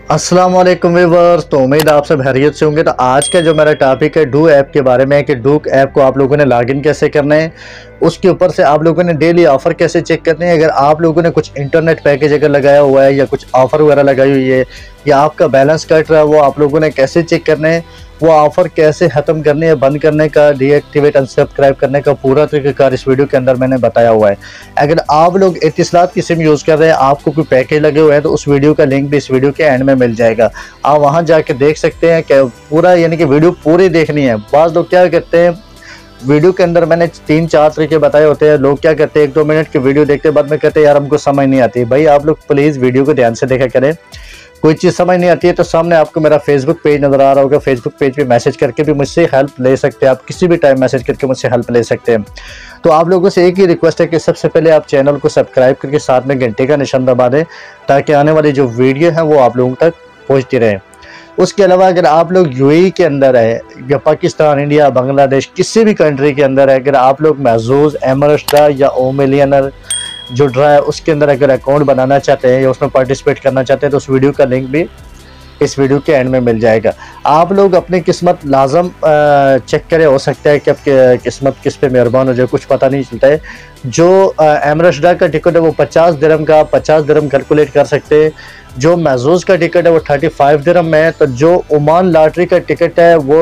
अस्सलाम वालेकुम व्यूअर्स। तो उम्मीद आप सब खैरियत से होंगे। तो आज का जो मेरा टॉपिक है डू ऐप के बारे में है कि डू ऐप को आप लोगों ने लॉगिन कैसे करना है, उसके ऊपर से आप लोगों ने डेली ऑफ़र कैसे चेक करने हैं। अगर आप लोगों ने कुछ इंटरनेट पैकेज अगर लगाया हुआ है या कुछ ऑफ़र वगैरह लगाई हुई है या आपका बैलेंस कट रहा है, वो आप लोगों ने कैसे चेक करने हैं, वो ऑफ़र कैसे ख़त्म करने या बंद करने का, डीएक्टिवेट अनसब्सक्राइब करने का पूरा तरीक़ाकार इस वीडियो के अंदर मैंने बताया हुआ है। अगर आप लोग एतिसलात की सिम यूज़ कर रहे हैं, आपको कोई पैकेज लगे हुए हैं, तो उस वीडियो का लिंक भी इस वीडियो के एंड में मिल जाएगा। आप वहाँ जाके देख सकते हैं कि पूरा यानी कि वीडियो पूरी देखनी है। बाज़ लोग क्या करते हैं, वीडियो के अंदर मैंने 3-4 तरीके बताए होते हैं। लोग क्या करते हैं, 1-2 मिनट की वीडियो देखते बाद में कहते हैं यार हमको समझ नहीं आती। भाई आप लोग प्लीज़ वीडियो को ध्यान से देखा करें। कोई चीज़ समझ नहीं आती है तो सामने आपको मेरा फेसबुक पेज नज़र आ रहा होगा, फेसबुक पेज पे मैसेज करके भी मुझसे हेल्प ले सकते हैं। आप किसी भी टाइम मैसेज करके मुझसे हेल्प ले सकते हैं। तो आप लोगों से एक ही रिक्वेस्ट है कि सबसे पहले आप चैनल को सब्सक्राइब करके साथ में घंटे का निशान दबा दें, ताकि आने वाली जो वीडियो है वो आप लोगों तक पहुँचती रहे। उसके अलावा अगर आप लोग यूएई के अंदर है या पाकिस्तान, इंडिया, बांग्लादेश, किसी भी कंट्री के अंदर है, अगर आप लोग महजूज, एमरेट्स या ओ मिलियनर जो ड्रा है उसके अंदर अगर अकाउंट बनाना चाहते हैं या उसमें पार्टिसिपेट करना चाहते हैं, तो उस वीडियो का लिंक भी इस वीडियो के एंड में मिल जाएगा। आप लोग अपनी किस्मत लाजम चेक करें। हो सकता है कि आपकी किस्मत किस पे मेहरबान हो जाए, कुछ पता नहीं चलता है। जो एमरेट्स का टिकट है वो 50 दिरहम का, 50 दिरहम कैलकुलेट कर सकते हैं। जो महजूज का टिकट है वो 35 दिरहम में है। तो जो ओमान लॉटरी का टिकट है वो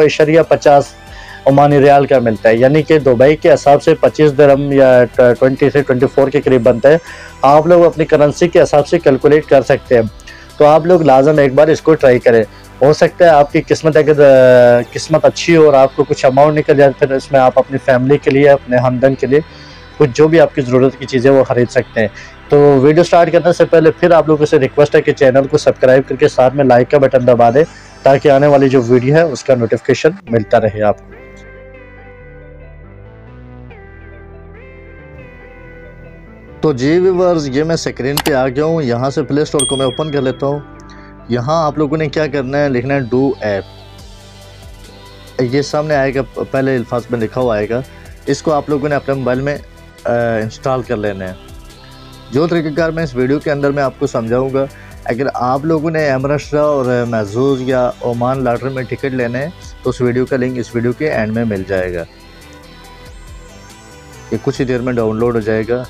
2.50 ओमानी रियाल का मिलता है, यानी कि दुबई के हिसाब से 25 दिरहम या 20 से 24 के करीब बनता है। आप लोग अपनी करेंसी के हिसाब से कैलकुलेट कर सकते हैं। तो आप लोग लाजम एक बार इसको ट्राई करें। हो सकता है आपकी किस्मत अगर किस्मत अच्छी हो और आपको कुछ अमाउंट निकल जाए, फिर इसमें आप अपनी फैमिली के लिए, अपने हमदन के लिए कुछ जो भी आपकी ज़रूरत की चीज़ें वो ख़रीद सकते हैं। तो वीडियो स्टार्ट करने से पहले फिर आप लोगों से रिक्वेस्ट है कि चैनल को सब्सक्राइब करके साथ में लाइक का बटन दबा दें, ताकि आने वाली जो वीडियो है उसका नोटिफिकेशन मिलता रहे आपको। तो जी व्यूअर्स, ये मैं स्क्रीन पे आ गया हूँ। यहाँ से प्ले स्टोर को मैं ओपन कर लेता हूँ। यहाँ आप लोगों ने क्या करना है, लिखना है डू ऐप। ये सामने आएगा, पहले अल्फाज में लिखा हुआ आएगा। इसको आप लोगों ने अपने मोबाइल में इंस्टॉल कर लेना है। जो तरीक़ाकार मैं इस वीडियो के अंदर मैं आपको समझाऊंगा। अगर आप लोगों ने एमरेट्स और महजूज या ओमान लॉटरी में टिकट लेने हैं, तो उस वीडियो का लिंक इस वीडियो के एंड में मिल जाएगा। ये कुछ ही देर में डाउनलोड हो जाएगा।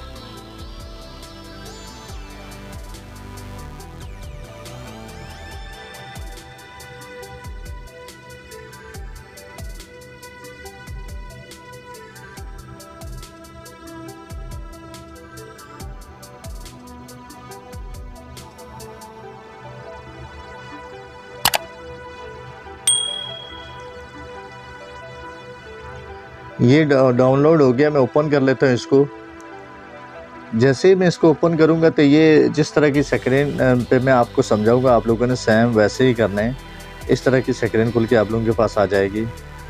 ये डाउनलोड हो गया। मैं ओपन कर लेता हूँ इसको। जैसे ही मैं इसको ओपन करूँगा तो ये जिस तरह की स्क्रीन पे मैं आपको समझाऊँगा, आप लोगों ने सेम वैसे ही करना है। इस तरह की स्क्रीन खुल के आप लोगों के पास आ जाएगी।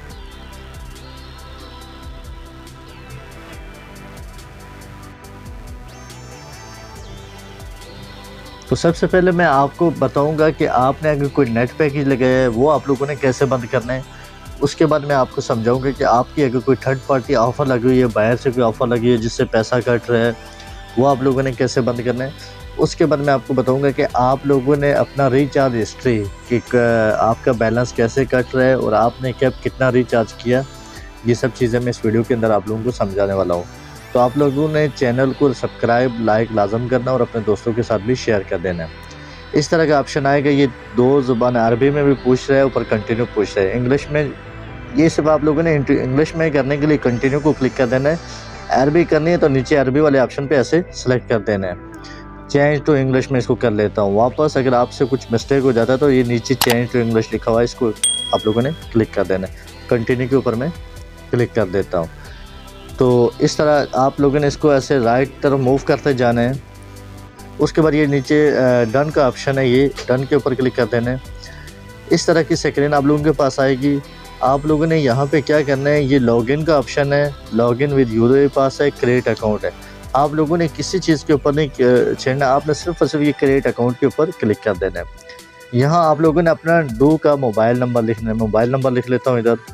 तो सबसे पहले मैं आपको बताऊंगा कि आपने अगर कोई नेट पैकेज लगाया है वो आप लोगों ने कैसे बंद करना है। उसके बाद मैं आपको समझाऊंगा कि आपकी अगर कोई थर्ड पार्टी ऑफ़र लगी हुई है, बाहर से कोई ऑफ़र लगी है जिससे पैसा कट रहा है, वो आप लोगों ने कैसे बंद करना है। उसके बाद मैं आपको बताऊंगा कि आप लोगों ने अपना रिचार्ज हिस्ट्री कि आपका बैलेंस कैसे कट रहा है और आपने कब कितना रिचार्ज किया, ये सब चीज़ें मैं इस वीडियो के अंदर आप लोगों को समझाने वाला हूँ। तो आप लोगों ने चैनल को सब्सक्राइब, लाइक लाजम करना और अपने दोस्तों के साथ भी शेयर कर देना है। इस तरह का ऑप्शन आएगा। ये 2 ज़ुबान, अरबी में भी पूछ रहा है, ऊपर कंटिन्यू पूछ रहा है, इंग्लिश में। ये सब आप लोगों ने इंग्लिश में करने के लिए कंटिन्यू को क्लिक कर देना है। अरबी करनी है तो नीचे अरबी वाले ऑप्शन पे ऐसे सेलेक्ट कर देना है। चेंज टू इंग्लिश में इसको कर लेता हूँ वापस। अगर आपसे कुछ मिस्टेक हो जाता है तो ये नीचे चेंज टू इंग्लिश लिखा हुआ है, इसको आप लोगों ने क्लिक कर देना है। कंटिन्यू के ऊपर मैं क्लिक कर देता हूँ। तो इस तरह आप लोगों ने इसको ऐसे राइट तरफ मूव करते जाना है। उसके बाद ये नीचे डन का ऑप्शन है, ये डन के ऊपर क्लिक कर देना है। इस तरह की स्क्रीन आप लोगों के पास आएगी। आप लोगों ने यहाँ पे क्या करना है, ये लॉगिन का ऑप्शन है, लॉगिन विद यूज़र पास है, क्रिएट अकाउंट है। आप लोगों ने किसी चीज़ के ऊपर नहीं छेड़ना, आपने सिर्फ और सिर्फ ये क्रिएट अकाउंट के ऊपर क्लिक कर देना है। यहाँ आप लोगों ने अपना डू का मोबाइल नंबर लिखना है। मोबाइल नंबर लिख लेता हूँ इधर,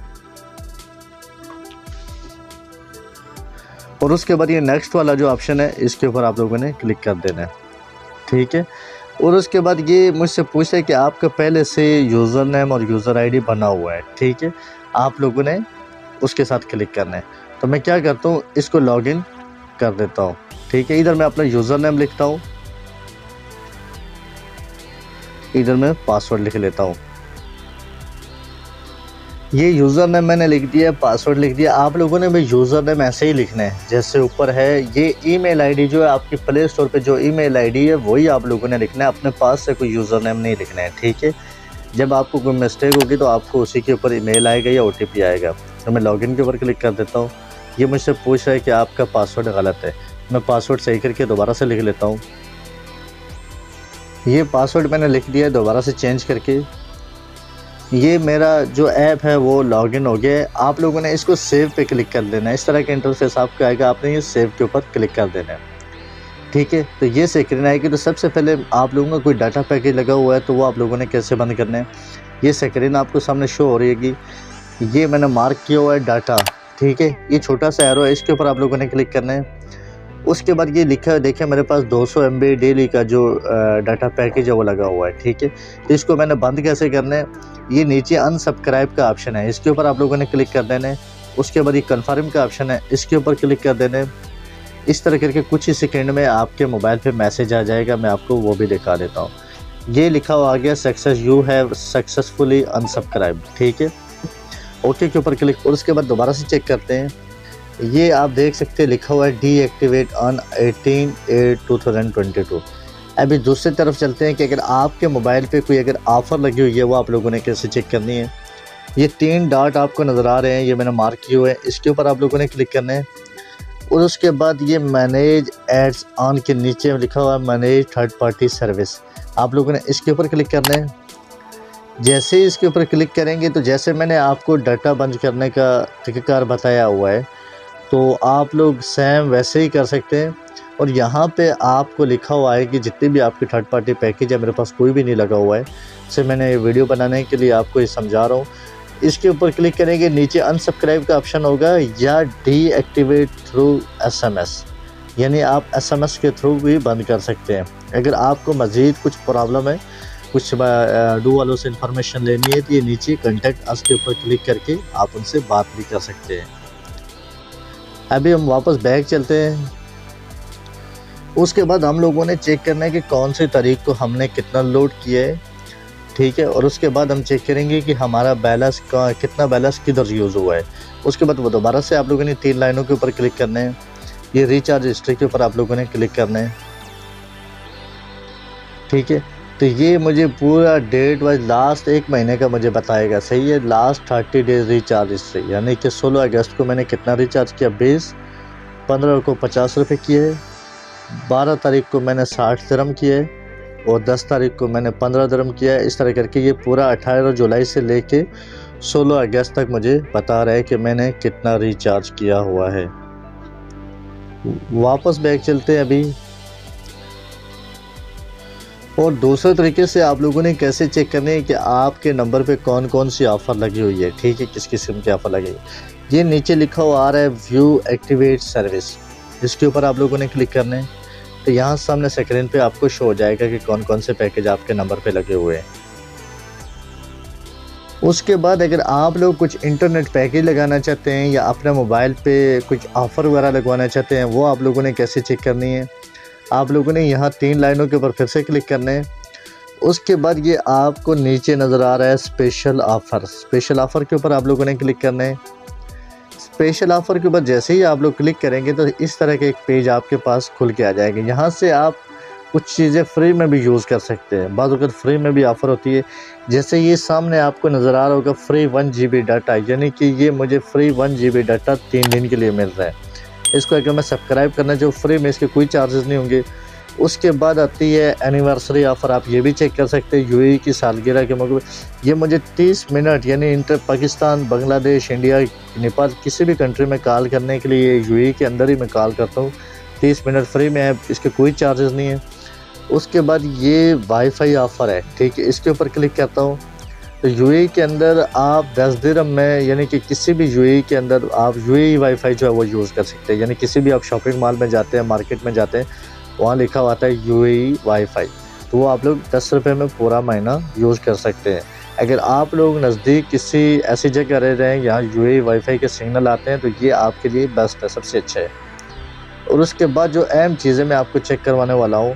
और उसके बाद ये नेक्स्ट वाला जो ऑप्शन है इसके ऊपर आप लोगों ने क्लिक कर देना है। ठीक है। और उसके बाद ये मुझसे पूछता है कि आपका पहले से यूज़र नेम और यूज़र आईडी बना हुआ है, ठीक है, आप लोगों ने उसके साथ क्लिक करना है। तो मैं क्या करता हूँ, इसको लॉगिन कर देता हूँ, ठीक है। इधर मैं अपना यूज़र नेम लिखता हूँ, इधर मैं पासवर्ड लिख लेता हूँ। ये यूज़र नेम मैंने लिख दिया, पासवर्ड लिख दिया। आप लोगों ने भी यूज़र नेम ऐसे ही लिखना है जैसे ऊपर है। ये ईमेल आईडी जो है आपकी प्ले स्टोर पे जो ईमेल आईडी है वही आप लोगों ने लिखना है, अपने पास से कोई यूज़र नेम नहीं लिखना है, ठीक है। जब आपको कोई मिस्टेक होगी तो आपको उसी के ऊपर ईमेल आएगा या ओटीपी आएगा। तो मैं लॉगिन के ऊपर क्लिक कर देता हूँ। ये मुझसे पूछ रहा है कि आपका पासवर्ड गलत है। मैं पासवर्ड सही करके दोबारा से लिख लेता हूँ। ये पासवर्ड मैंने लिख दिया है दोबारा से चेंज करके। ये मेरा जो ऐप है वो लॉगिन हो गया है। आप लोगों ने इसको सेव पे क्लिक कर देना है। इस तरह का इंटरफेस आपको आएगा, आपने ये सेव के ऊपर क्लिक कर देना है, ठीक है। तो ये स्क्रीन आएगी। तो सबसे पहले आप लोगों का कोई डाटा पैकेज लगा हुआ है तो वो आप लोगों ने कैसे बंद करना है, ये स्क्रीन आपको सामने शो हो रही है। ये मैंने मार्क किया हुआ है डाटा, ठीक है। ये छोटा सा एरो है, इसके ऊपर आप लोगों ने क्लिक करना है। उसके बाद ये लिखा है, देखिए मेरे पास 200 MB डेली का जो डाटा पैकेज है वो लगा हुआ है, ठीक है। तो इसको मैंने बंद कैसे करना है, ये नीचे अनसब्सक्राइब का ऑप्शन है, इसके ऊपर आप लोगों ने क्लिक कर देना है। उसके बाद ये कन्फर्म का ऑप्शन है, इसके ऊपर क्लिक कर देना है। इस तरह करके कुछ ही सेकंड में आपके मोबाइल पे मैसेज आ जाएगा। मैं आपको वो भी दिखा देता हूँ। ये लिखा हुआ आ गया success, you have successfully unsubscribe, ठीक है। ओके के ऊपर क्लिक, और उसके बाद दोबारा से चेक करते हैं। ये आप देख सकते हैं लिखा हुआ है डीएक्टिवेट ऑन 18/8/2022। अभी दूसरी तरफ चलते हैं कि अगर आपके मोबाइल पे कोई अगर ऑफ़र लगी हुई है वो आप लोगों ने कैसे चेक करनी है। ये 3 डॉट आपको नज़र आ रहे हैं, ये मैंने मार्क किए हुए हैं, इसके ऊपर आप लोगों ने क्लिक करना है। और उसके बाद ये मैनेज एड्स ऑन के नीचे लिखा हुआ है मैनेज थर्ड पार्टी सर्विस, आप लोगों ने इसके ऊपर क्लिक करना है। जैसे ही इसके ऊपर क्लिक करेंगे तो जैसे मैंने आपको डाटा बंद करने का तरीक़ाकार बताया हुआ है तो आप लोग सेम वैसे ही कर सकते हैं। और यहाँ पे आपको लिखा हुआ है कि जितने भी आपके थर्ड पार्टी पैकेज है, मेरे पास कोई भी नहीं लगा हुआ है, इससे मैंने ये वीडियो बनाने के लिए आपको ये समझा रहा हूँ। इसके ऊपर क्लिक करेंगे, नीचे अनसब्सक्राइब का ऑप्शन होगा या डीएक्टिवेट थ्रू SMS, यानी आप SMS के थ्रू भी बंद कर सकते हैं। अगर आपको मज़ीद कुछ प्रॉब्लम है, कुछ डू वालों से इंफॉर्मेशन लेनी है तो ये नीचे कॉन्टैक्ट अस के ऊपर क्लिक करके आप उनसे बात भी कर सकते हैं। अभी हम वापस बैक चलते हैं। उसके बाद हम लोगों ने चेक करना है कि कौन सी तारीख को हमने कितना लोड किया है, ठीक है। और उसके बाद हम चेक करेंगे कि हमारा बैलेंस का कितना बैलेंस किधर यूज़ हुआ है। उसके बाद वो दोबारा से आप लोगों ने 3 लाइनों के ऊपर क्लिक करना है। ये रिचार्ज हिस्ट्री के ऊपर आप लोगों ने क्लिक करना है, ठीक है। तो ये मुझे पूरा डेट वाइज लास्ट 1 महीने का मुझे बताएगा, सही है। लास्ट 30 डेज रिचार्ज हिस्ट्री, यानी कि 16 अगस्त को मैंने कितना रिचार्ज किया 20, 15 को 50 रुपये किए, 12 तारीख को मैंने 60 दिरहम किए और 10 तारीख को मैंने 15 दिरहम किया है। इस तरह करके ये पूरा 18 जुलाई से लेके 16 अगस्त तक मुझे बता रहा है कि मैंने कितना रिचार्ज किया हुआ है। वापस बैक चलते हैं अभी। और दूसरे तरीके से आप लोगों ने कैसे चेक करनी है कि आपके नंबर पे कौन कौन सी ऑफ़र लगी हुई है, ठीक है, किस किस्म की ऑफ़र लगी है। ये नीचे लिखा हुआ आ रहा है व्यू एक्टिवेट सर्विस, इसके ऊपर आप लोगों ने क्लिक करना है। तो यहाँ सामने स्क्रीन पे आपको शो हो जाएगा कि कौन कौन से पैकेज आपके नंबर पे लगे हुए हैं। उसके बाद अगर आप लोग कुछ इंटरनेट पैकेज लगाना चाहते हैं या अपने मोबाइल पे कुछ ऑफ़र वगैरह लगवाना चाहते हैं, वो आप लोगों ने कैसे चेक करनी है। आप लोगों ने यहाँ 3 लाइनों के ऊपर फिर से क्लिक करना है। उसके बाद ये आपको नीचे नज़र आ रहा है स्पेशल ऑफ़र, स्पेशल ऑफ़र के ऊपर आप लोगों ने क्लिक करना है। स्पेशल ऑफ़र के ऊपर जैसे ही आप लोग क्लिक करेंगे तो इस तरह के एक पेज आपके पास खुल के आ जाएगा। यहाँ से आप कुछ चीज़ें फ्री में भी यूज़ कर सकते हैं। बाज़ अगर फ्री में भी ऑफ़र होती है, जैसे ये सामने आपको नज़र आ रहा होगा फ्री 1 GB डाटा, यानी कि ये मुझे फ्री 1 GB डाटा 3 दिन के लिए मिल रहा है। इसको अगर मैं सब्सक्राइब करना चाहूँ फ्री में, इसके कोई चार्जेस नहीं होंगे। उसके बाद आती है एनिवर्सरी ऑफ़र, आप ये भी चेक कर सकते हैं। यूएई की सालगिरह के मौके पर ये मुझे 30 मिनट यानी इंटर पाकिस्तान, बांग्लादेश, इंडिया, नेपाल किसी भी कंट्री में कॉल करने के लिए यूएई के अंदर ही मैं कॉल करता हूँ। 30 मिनट फ्री में है, इसके कोई चार्जेस नहीं है। उसके बाद ये वाईफाई ऑफ़र है, ठीक है, इसके ऊपर क्लिक करता हूँ। तो यूएई के अंदर आप 10 दिरहम में, यानी कि किसी भी यूएई के अंदर आप यूएई वाईफाई जो है वो यूज़ कर सकते हैं। यानी किसी भी आप शॉपिंग मॉल में जाते हैं, मार्केट में जाते हैं, वहाँ लिखा हुआ है यूएई वाईफाई, तो वो आप लोग 10 रुपये में पूरा महीना यूज़ कर सकते हैं। अगर आप लोग नज़दीक किसी ऐसी जगह रह रहे हैं जहाँ यूएई वाईफाई के सिग्नल आते हैं तो ये आपके लिए बेस्ट है, सबसे अच्छा है। और उसके बाद जो अहम चीज़ें मैं आपको चेक करवाने वाला हूँ,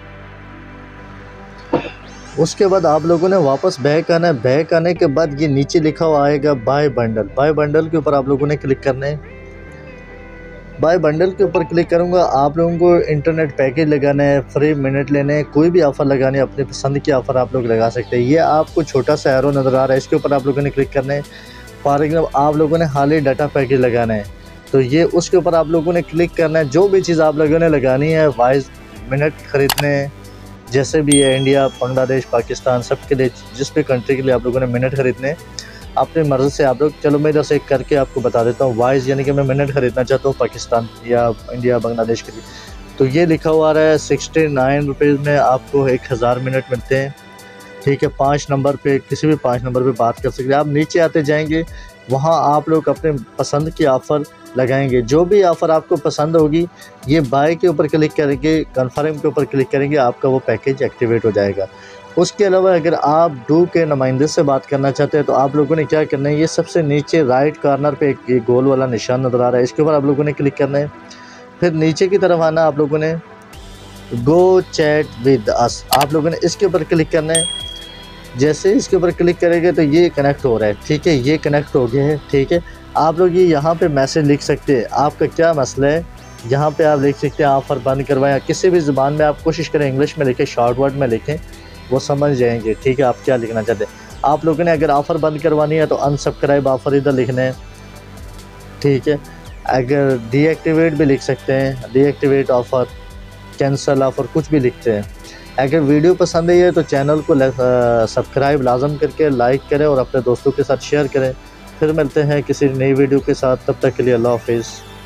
उसके बाद आप लोगों ने वापस बैक आना है। बैक आने के बाद ये नीचे लिखा हुआ आएगा बाय बंडल। बाय बंडल के ऊपर आप लोगों ने क्लिक करना है। बाय बंडल के ऊपर क्लिक करूँगा, आप लोगों को इंटरनेट पैकेज लगाना है, फ्री मिनट लेने हैं, कोई भी ऑफ़र लगाने, अपनी पसंद की ऑफ़र आप लोग लगा सकते हैं। ये आपको छोटा सा एरो नज़र आ रहा है, इसके ऊपर आप लोगों ने क्लिक करना है। फॉर एग्जाम्पल आप लोगों ने हाल ही डाटा पैकेज लगाना है तो ये उसके ऊपर आप लोगों ने क्लिक करना है। जो भी चीज़ आप लोगों ने लगानी है, वाइज मिनट ख़रीदने हैं, जैसे भी है इंडिया, बांग्लादेश, पाकिस्तान, सबके लिए, जिस भी कंट्री के लिए आप लोगों ने मिनट ख़रीदने हैं, अपनी मर्ज़ी से आप लोग। चलो मैं इधर से एक करके आपको बता देता हूँ। वाइज यानी कि मैं मिनट ख़रीदना चाहता हूँ पाकिस्तान या इंडिया, बांग्लादेश के लिए, तो ये लिखा हुआ रहा है 69 रुपीज़ में आपको 1000 मिनट मिलते हैं। ठीक है, 5 नंबर पे, किसी भी 5 नंबर पे बात कर सकते हैं। आप नीचे आते जाएंगे, वहाँ आप लोग अपने पसंद की ऑफ़र लगाएंगे। जो भी ऑफ़र आपको पसंद होगी, ये बाय के ऊपर क्लिक करेंगे, कन्फर्म के ऊपर क्लिक करेंगे, आपका वो पैकेज एक्टिवेट हो जाएगा। उसके अलावा अगर आप डू के नुमाइंदे से बात करना चाहते हैं तो आप लोगों ने क्या करना है, ये सबसे नीचे राइट कॉर्नर पे एक ये गोल वाला निशान नज़र आ रहा है, इसके ऊपर आप लोगों ने क्लिक करना है। फिर नीचे की तरफ आना, आप लोगों ने गो चैट विद अस, आप लोगों ने इसके ऊपर क्लिक करना है। जैसे इसके ऊपर क्लिक करेंगे तो ये कनेक्ट हो रहा है। ठीक है, ये कनेक्ट हो गया है। ठीक है, आप लोग ये यहाँ पे मैसेज लिख सकते हैं, आपका क्या मसला है, यहाँ पे आप लिख सकते हैं ऑफ़र बंद करवाएं, किसी भी ज़ुबान में आप कोशिश करें, इंग्लिश में लिखें, शॉर्ट वर्ड में लिखें, वो समझ जाएंगे। ठीक है, आप क्या लिखना चाहते हैं। आप लोगों ने अगर ऑफ़र बंद करवानी है तो अनसब्सक्राइब ऑफ़र इधर लिखना है। ठीक है, अगर डीएक्टिवेट भी लिख सकते हैं, डीएक्टिवेट ऑफ़र, कैंसल ऑफ़र, कुछ भी लिखते हैं। अगर वीडियो पसंद आई है तो चैनल को सब्सक्राइब लाजम करके लाइक करें और अपने दोस्तों के साथ शेयर करें। फिर मिलते हैं किसी नई वीडियो के साथ, तब तक के लिए अल्लाह हाफिज़।